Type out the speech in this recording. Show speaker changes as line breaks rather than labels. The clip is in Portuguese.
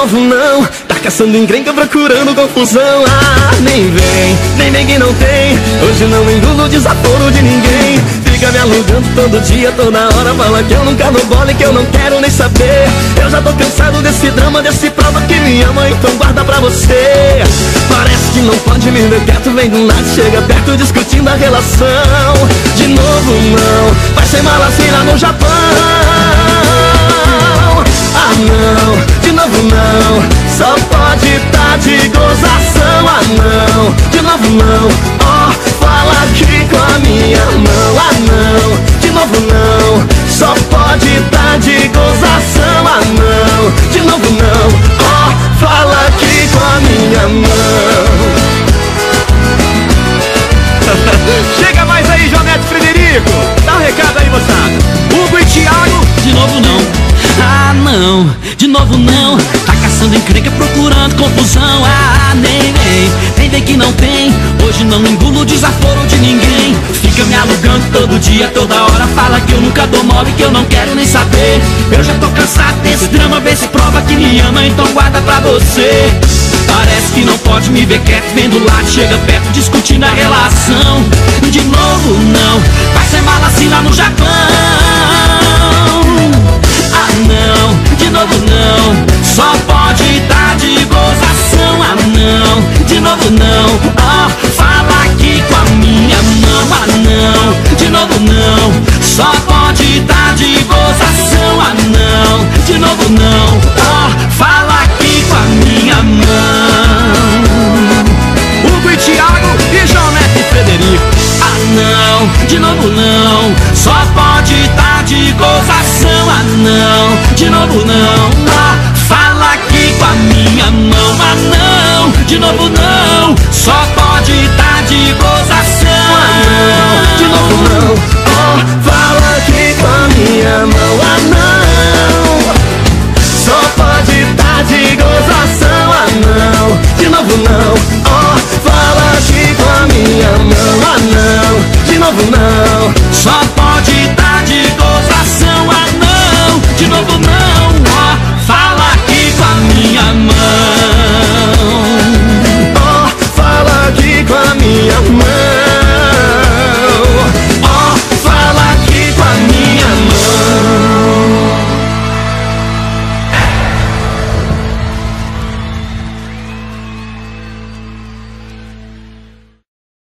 novo não, tá caçando encrenca, procurando confusão. Ah, nem vem que não tem. Hoje não engulo desaforo de ninguém. Fica me alugando todo dia, toda hora. Fala que eu nunca dou bola e que eu não quero nem saber. Eu já tô cansado desse drama, desse prova que me ama, então guarda pra você. Parece que não pode me ver quieto, vem do lado, chega perto discutindo a relação. De novo não, vai ser mala assim lá no Japão. Ah não, de novo não, só pode tá de gozação. Ah não, de novo não, ó, fala aqui com a minha mão. Ah não, de novo não, só pode tá de gozação. Ah não, de novo não, ó, fala aqui com a minha mão.
Chega mais aí, Jonete Frederico. Dá um recado aí, moçada. Hugo e Thiago.
De novo não, ah não, de novo não. Tá caçando encrenca, procurando confusão. Ah, nem vem que não tem. Hoje não engulo desaforo de ninguém. Fica me alugando todo dia, toda hora. Fala que eu nunca dou mole, que eu não quero nem saber. Eu já tô cansado desse drama, vê se prova que me ama, então guarda pra você. Parece que não pode me ver quieto, vendo lá, chega perto discutindo a relação. De novo não, vai ser mala assim lá no Japão. Ah não, de novo não, só pode tá de gozação. Ah não, de novo não, ó, fala aqui com a minha mão. Ah não, de novo não, só pode tá de gozação. Ah não, de novo não, ó, fala aqui com a minha mão.
Hugo e Thiago e Jonete Frederico.
Ah não, de novo não, só pode tá de gozação. Ah não, de novo não, ó, fala aqui com a minha mão. Ah não, de novo não, só pode